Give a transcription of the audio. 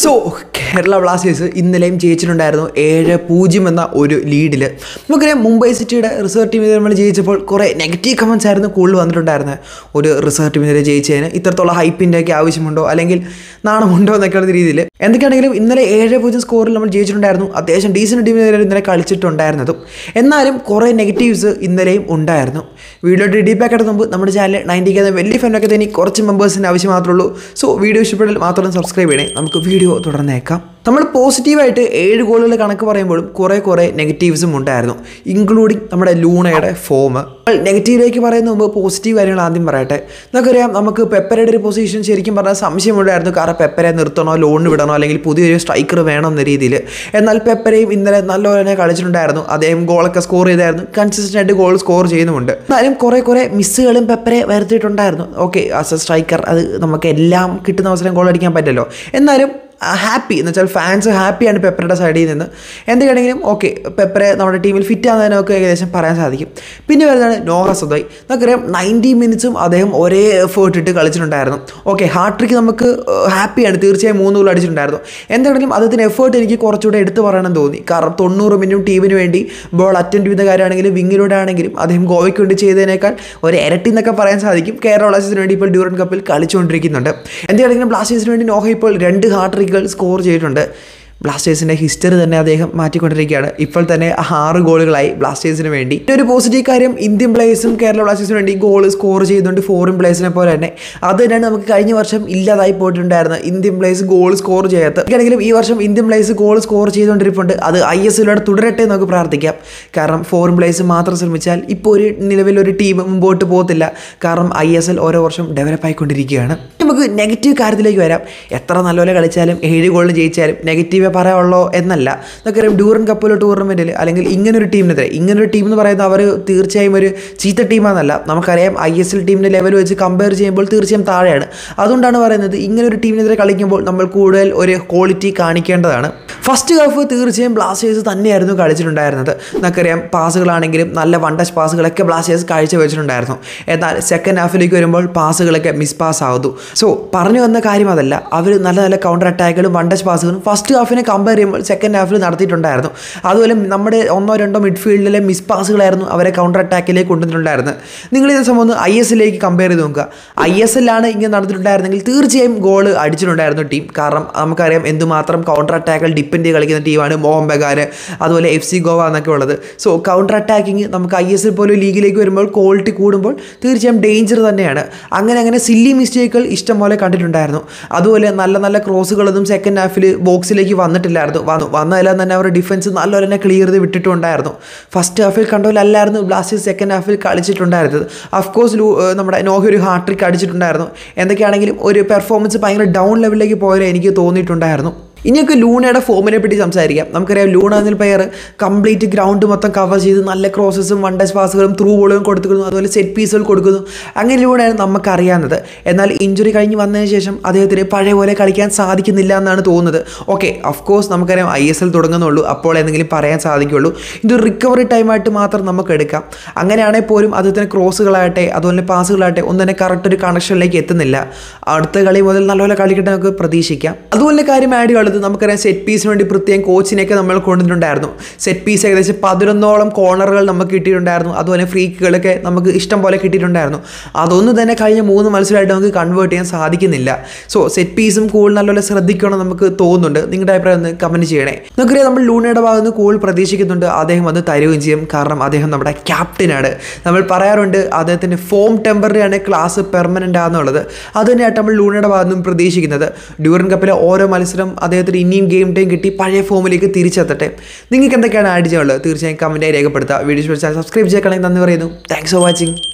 So Kerala Blasters ഇന്നലെയും ജയിച്ചിട്ടുണ്ടായിരുന്നു 7-0 എന്ന ഒരു ലീഡിൽ. നമുക്കറിയാം മുംബൈ സിറ്റിയുടെ റിസർവ് ടീമിനെ നമ്മൾ ജയിച്ചപ്പോൾ കുറേ നെഗറ്റീവ് കമൻസ് ആയിരുന്നു കൂടുതൽ വന്നിട്ടുണ്ടായിരുന്നത്. ഒരു റിസർവ് ടീമിനെ ജയിച്ചതിന് ഇത്രത്തോളം ഹൈപ്പിൻ്റെ ഒക്കെ ആവശ്യമുണ്ടോ അല്ലെങ്കിൽ നാണമുണ്ടോ എന്നൊക്കെയുള്ള രീതിയിൽ. എന്തൊക്കെയാണെങ്കിലും ഇന്നലെ 7-0 സ്കോറിൽ നമ്മൾ ജയിച്ചിട്ടുണ്ടായിരുന്നു. അത്യാവശ്യം ഡീസൻറ്റ് ടീമിനെ ഇന്നലെ കളിച്ചിട്ടുണ്ടായിരുന്നതും. എന്നാലും കുറേ നെഗറ്റീവ്സ് ഇന്നലെയും ഉണ്ടായിരുന്നു. വീഡിയോ ഡീപ്പാക്കായിട്ട് മുമ്പ് നമ്മുടെ ചാനൽ 90K എന്ന വലിയ ഫാനൊക്കെ തന്നെ കുറച്ച് മെമ്പേഴ്സിൻ്റെ ആവശ്യം മാത്രമേ ഉള്ളൂ. സോ വീഡിയോ ഇഷ്ടപ്പെട്ടാൽ മാത്രം സബ്സ്ക്രൈബ് ചെയ്യണേ. നമുക്ക് വീഡിയോ തുടർന്നേക്കാം. നമ്മൾ പോസിറ്റീവായിട്ട് 7 ഗോളുകൾ കണക്ക് പറയുമ്പോഴും കുറേ നെഗറ്റീവ്സും ഉണ്ടായിരുന്നു, ഇൻക്ലൂഡിങ് നമ്മുടെ ലൂണയുടെ ഫോം. നെഗറ്റീവിലേക്ക് പറയുന്ന മുമ്പ് പോസിറ്റീവ് കാര്യങ്ങൾ ആദ്യം പറയട്ടെ. നമുക്കറിയാം നമുക്ക് പെപ്പരയുടെ ഒരു പൊസിഷൻ ശരിക്കും പറഞ്ഞാൽ സംശയമുണ്ടായിരുന്നു. കാരണം പെപ്പരെ നിർത്തണോ, ലോണിന് വിടണോ, അല്ലെങ്കിൽ പുതിയൊരു സ്ട്രൈക്കർ വേണം എന്ന രീതിയിൽ. എന്നാൽ പെപ്പരയും ഇന്നലെ നല്ലപോലെ കളിച്ചിട്ടുണ്ടായിരുന്നു. അദ്ദേഹം ഗോളൊക്കെ സ്കോർ ചെയ്തായിരുന്നു, കൺസിസ്റ്റൻ്റ് ആയിട്ട് ഗോൾ സ്കോർ ചെയ്യുന്നുമുണ്ട്. എന്നാലും കുറേ മിസ്സുകളും പെപ്പരെ വരുത്തിയിട്ടുണ്ടായിരുന്നു. ഓക്കെ, ആസ് എ സ്ട്രൈക്കർ അത് നമുക്ക് എല്ലാം കിട്ടുന്ന അവസരം ഗോൾ അടിക്കാൻ പറ്റില്ലല്ലോ. എന്നാലും ഹാപ്പി എന്ന് വെച്ചാൽ ഫാൻസ് ഹാപ്പിയാണ് പെപ്പറയുടെ സൈഡിൽ നിന്ന്. എന്തൊക്കെയാണെങ്കിലും ഓക്കെ, പെപ്പറെ നമ്മുടെ ടീമിൽ ഫിറ്റ് ആകുന്നതിനൊക്കെ ഏകദേശം പറയാൻ സാധിക്കും. പിന്നെ വരുന്നതാണ് നോഹ സദോയ്. നമുക്കറിയാം 90 മിനിറ്റ്സും അദ്ദേഹം ഒരേ എഫേർട്ട് ഇട്ട് കളിച്ചിട്ടുണ്ടായിരുന്നു. ഓക്കെ, ഹാട്രിക്ക് നമുക്ക് ഹാപ്പിയാണ്, തീർച്ചയായും 3 ഗോൾ അടിച്ചിട്ടുണ്ടായിരുന്നു. എന്താണെങ്കിലും അദ്ദേഹത്തിന് എഫേർട്ട് എനിക്ക് കുറച്ചുകൂടെ എടുത്ത് പറയണമെന്ന് തോന്നി. കാരണം 90 മിനിറ്റും ടീമിന് വേണ്ടി ബോൾ അറ്റൻഡ് ചെയ്യുന്ന കാര്യമാണെങ്കിലും വിങ്ങിലൂടെ ആണെങ്കിലും അദ്ദേഹം ഗോവയ്ക്ക് വേണ്ടി ചെയ്തതിനേക്കാൾ ഒരു ഇരട്ടി എന്നൊക്കെ പറയാൻ സാധിക്കും. കേരള ബ്ലാസ്റ്റേഴ്സിന് വേണ്ടി ഇപ്പോൾ ഡ്യൂറൻ കപ്പിൽ കളിച്ചുകൊണ്ടിരിക്കുന്നുണ്ട്. എന്താണെങ്കിലും ബ്ലാസ്റ്റേഴ്സിന് വേണ്ടി നോഹ ഇപ്പോൾ 2 ഹാട്രിക്കുകൾ സ്കോർ ചെയ്തിട്ടുണ്ട്. ബ്ലാസ്റ്റേഴ്സിൻ്റെ ഹിസ്റ്ററി തന്നെ അദ്ദേഹം മാറ്റിക്കൊണ്ടിരിക്കുകയാണ്. ഇപ്പോൾ തന്നെ 6 ഗോളുകളായി ബ്ലാസ്റ്റേഴ്സിന് വേണ്ടി. ഒരു പോസിറ്റീവ് കാര്യം, ഇന്ത്യൻ പ്ലേയേഴ്സും കേരള ബ്ലാസ്റ്റേഴ്സിന് വേണ്ടി ഗോൾ സ്കോർ ചെയ്യുന്നുണ്ട്, ഫോറിൻ പ്ലേയേഴ്സിനെ പോലെ തന്നെ. അത് തന്നെയാണ് നമുക്ക് കഴിഞ്ഞ വർഷം ഇല്ലാതായി പോയിട്ടുണ്ടായിരുന്നത്, ഇന്ത്യൻ പ്ലേയേഴ്സ് ഗോൾ സ്കോർ ചെയ്യാത്ത. ആണെങ്കിലും ഈ വർഷം ഇന്ത്യൻ പ്ലേയേഴ്സ് ഗോൾ സ്കോർ ചെയ്തുകൊണ്ടിരിപ്പുണ്ട്. അത് ISL തുടരട്ടെ നമുക്ക് പ്രാർത്ഥിക്കാം. കാരണം ഫോറിൻ പ്ലേയേഴ്സ് മാത്രം ശ്രമിച്ചാൽ ഇപ്പോൾ ഒരു നിലവിലൊരു ടീം മുമ്പോട്ട് പോകത്തില്ല. കാരണം ISL ഓരോ വർഷം ഡെവലപ്പ് ആയിക്കൊണ്ടിരിക്കുകയാണ്. നമുക്ക് നെഗറ്റീവ് കാര്യത്തിലേക്ക് വരാം. എത്ര നല്ലപോലെ കളിച്ചാലും 7 ഗോളിന് ജയിച്ചാലും നെഗറ്റീവ് പറയാനുള്ളൂ എന്നല്ല. നമുക്കറിയാം ഡ്യൂറൻ കപ്പിലെ ടൂർണമെൻറ്റിൽ അല്ലെങ്കിൽ ഇങ്ങനൊരു ടീമിനെതിരെ, ഇങ്ങനൊരു ടീം എന്ന് പറയുന്നത് അവർ തീർച്ചയായും ഒരു ചീത്ത ടീമാണെന്നല്ല. നമുക്കറിയാം ISL ടീമിൻ്റെ ലെവൽ വെച്ച് കമ്പയർ ചെയ്യുമ്പോൾ തീർച്ചയായും താഴെയാണ്. അതുകൊണ്ടാണ് പറയുന്നത് ഇങ്ങനൊരു ടീമിനെതിരെ കളിക്കുമ്പോൾ നമ്മൾ കൂടുതൽ ഒരു ക്വാളിറ്റി കാണിക്കേണ്ടതാണ്. ഫസ്റ്റ് ഹാഫ് തീർച്ചയായും ബ്ലാസ്റ്റേഴ്സ് തന്നെയായിരുന്നു കളിച്ചിട്ടുണ്ടായിരുന്നത്. നമുക്കറിയാം പാസുകളാണെങ്കിലും നല്ല വൺ ടച്ച് പാസുകളൊക്കെ ബ്ലാസ്റ്റേഴ്സ് കാഴ്ചവെച്ചിട്ടുണ്ടായിരുന്നു. എന്നാൽ സെക്കൻഡ് ഹാഫിലേക്ക് വരുമ്പോൾ പാസുകളൊക്കെ മിസ് പാസ് ആകുന്നു. സോ പറഞ്ഞു വന്ന കാര്യം അതല്ല, അവർ നല്ല കൗണ്ടർ അറ്റാക്കുകളും വൺ ടച്ച് പാസുകളും ഫസ്റ്റ് ഹാഫിനെ കമ്പയർ ചെയ്യുമ്പോൾ സെക്കൻഡ് ഹാഫിൽ നടത്തിയിട്ടുണ്ടായിരുന്നു. അതുപോലെ നമ്മുടെ 1-2 മിഡ്ഫീൽഡിലെ മിസ് പാസുകളായിരുന്നു അവരെ കൗണ്ടർ അറ്റാക്കിലേക്ക് കൊണ്ടുവന്നിട്ടുണ്ടായിരുന്നത്. നിങ്ങളിത് സംബന്ധിച്ച് ISLലേക്ക് കമ്പയർ ചെയ്ത് നോക്കുക. ISLാണ് ഇങ്ങനെ നടന്നിട്ടുണ്ടായിരുന്നെങ്കിൽ തീർച്ചയായും ഗോൾ അടിച്ചിട്ടുണ്ടായിരുന്നു ടീം. കാരണം നമുക്കറിയാം എന്തുമാത്രം കൗണ്ടർ അറ്റാക്കുകൾ ഡിപ്പെൻഡ് ചെയ്ത് കളിക്കുന്ന ടീമാണ് മോഹൻ ബഗാൻ, അതുപോലെ FC ഗോവ എന്നൊക്കെ ഉള്ളത്. സോ കൗണ്ടർ അറ്റാക്കിങ് നമുക്ക് ISL പോലെ ലീഗിലേക്ക് വരുമ്പോൾ ക്വാളിറ്റി കൂടുമ്പോൾ തീർച്ചയായും ഡേഞ്ചർ തന്നെയാണ്. അങ്ങനെ സില്ലി മിസ്റ്റേക്കുകൾ ഇഷ്ടം പോലെ കണ്ടിട്ടുണ്ടായിരുന്നു. അതുപോലെ നല്ല ക്രോസുകളൊന്നും സെക്കൻഡ് ഹാഫിൽ ബോക്സിലേക്ക് വന്നിട്ടില്ലായിരുന്നു. വന്നതെല്ലാം തന്നെ അവരുടെ ഡിഫൻസ് നല്ലപോലെ തന്നെ ക്ലിയർ ചെയ്ത് വിട്ടിട്ടുണ്ടായിരുന്നു. ഫസ്റ്റ് ഹാഫിൽ കണ്ടോലല്ലായിരുന്നു ബ്ലാസ്റ്റേഴ്സ് സെക്കൻഡ് ഹാഫിൽ കളിച്ചിട്ടുണ്ടായിരുന്നത്. അഫ്കോഴ്സ് നമ്മുടെ നോഹ ഒരു ഹാട്രിക്ക് അടിച്ചിട്ടുണ്ടായിരുന്നു. എന്തൊക്കെയാണെങ്കിലും ഒരു പെർഫോമൻസ് ഭയങ്കര ഡൗൺ ലെവലിലേക്ക് പോയാലേ എനിക്ക് തോന്നിയിട്ടുണ്ടായിരുന്നു. ഇനിയൊക്കെ ലൂണയുടെ ഫോമിനെ പറ്റി സംസാരിക്കാം. നമുക്കറിയാം ലൂണ എന്നൊരു പ്ലെയർ കംപ്ലീറ്റ് ഗ്രൗണ്ട് മൊത്തം കവർ ചെയ്ത് നല്ല ക്രോസസും വൺ ടച്ച് പാസുകളും ത്രൂ ബോളുകളും കൊടുക്കുന്നു, അതുപോലെ സെറ്റ് പീസുകൾ കൊടുക്കുന്നു. അങ്ങനെ ലൂണയാണ് നമുക്കറിയാവുന്നത്. എന്നാൽ ഇഞ്ചുറി കഴിഞ്ഞ് വന്നതിന് ശേഷം അദ്ദേഹത്തിന് പഴയ പോലെ കളിക്കാൻ സാധിക്കുന്നില്ല എന്നാണ് തോന്നുന്നത്. ഓക്കെ, അഫ്കോഴ്സ് നമുക്കറിയാം ISL തുടങ്ങുന്നുള്ളൂ, അപ്പോൾ എന്തെങ്കിലും പറയാൻ സാധിക്കുള്ളൂ. ഇതൊരു റിക്കവറി ടൈമായിട്ട് മാത്രം നമുക്ക് എടുക്കാം. അങ്ങനെയാണെങ്കിൽ പോലും അദ്ദേഹത്തിന് ക്രോസുകളാകട്ടെ അതുപോലെ പാസുകളാകട്ടെ ഒന്നും തന്നെ കറക്റ്റ് ഒരു കണക്ഷനിലേക്ക് എത്തുന്നില്ല. അടുത്ത കളി മുതൽ നല്ലപോലെ കളിക്കട്ടെ നമുക്ക് പ്രതീക്ഷിക്കാം. അതുപോലെ കാര്യം ആഡ് ചെയ്യുള്ളത്, നമുക്കറിയാം സെറ്റ് പീസിന് വേണ്ടി പ്രത്യേകം കോച്ചിനെയൊക്കെ നമ്മൾ കൊണ്ടുവന്നിട്ടുണ്ടായിരുന്നു. സെറ്റ് പീസ് ഏകദേശം 11ഓളം കോർണറുകൾ നമുക്ക് കിട്ടിയിട്ടുണ്ടായിരുന്നു. അതുപോലെ ഫ്രീക്കുകളൊക്കെ നമുക്ക് ഇഷ്ടം പോലെ കിട്ടിയിട്ടുണ്ടായിരുന്നു. അതൊന്നും തന്നെ കഴിഞ്ഞ 3 മത്സരമായിട്ട് നമുക്ക് കൺവേർട്ട് ചെയ്യാൻ സാധിക്കുന്നില്ല. സോ സെറ്റ് പീസും കൂടുതൽ നല്ലപോലെ ശ്രദ്ധിക്കണം നമുക്ക് തോന്നുന്നുണ്ട്. നിങ്ങളുടെ അഭിപ്രായം ഒന്ന് കമൻറ്റ് ചെയ്യണേ. നമുക്കറിയാം നമ്മൾ ലൂണയുടെ ഭാഗത്ത് നിന്ന് കൂടുതൽ പ്രതീക്ഷിക്കുന്നുണ്ട്. അദ്ദേഹം അത് തരുകയും ചെയ്യും. കാരണം അദ്ദേഹം നമ്മുടെ ക്യാപ്റ്റനാണ്. നമ്മൾ പറയാറുണ്ട് അദ്ദേഹത്തിൻ്റെ ഫോം ടെമ്പററിയാണ്, ക്ലാസ് പെർമനൻ്റ് ആണെന്നുള്ളത്. അത് തന്നെയായിട്ട് നമ്മൾ ലൂണയുടെ ഭാഗത്ത് നിന്നും പ്രതീക്ഷിക്കുന്നത്. ഡ്യൂറൻ കപ്പിലെ ഓരോ മത്സരം അദ്ദേഹത്തിന് ഇനിയും ഗെയിം ടൈം കിട്ടി പഴയ ഫോമിലേക്ക് തിരിച്ചെത്തട്ടെ. നിങ്ങൾക്ക് എന്തൊക്കെയാണ് ആഡ് ചെയ്യാനുള്ളത് തീർച്ചയായും കമൻറ്റായി രേഖപ്പെടുത്തുക. വീഡിയോ സബ്സ്ക്രൈബ് ചെയ്യണമെങ്കിൽ നന്ദി പറയുന്നു. Thanks for watching.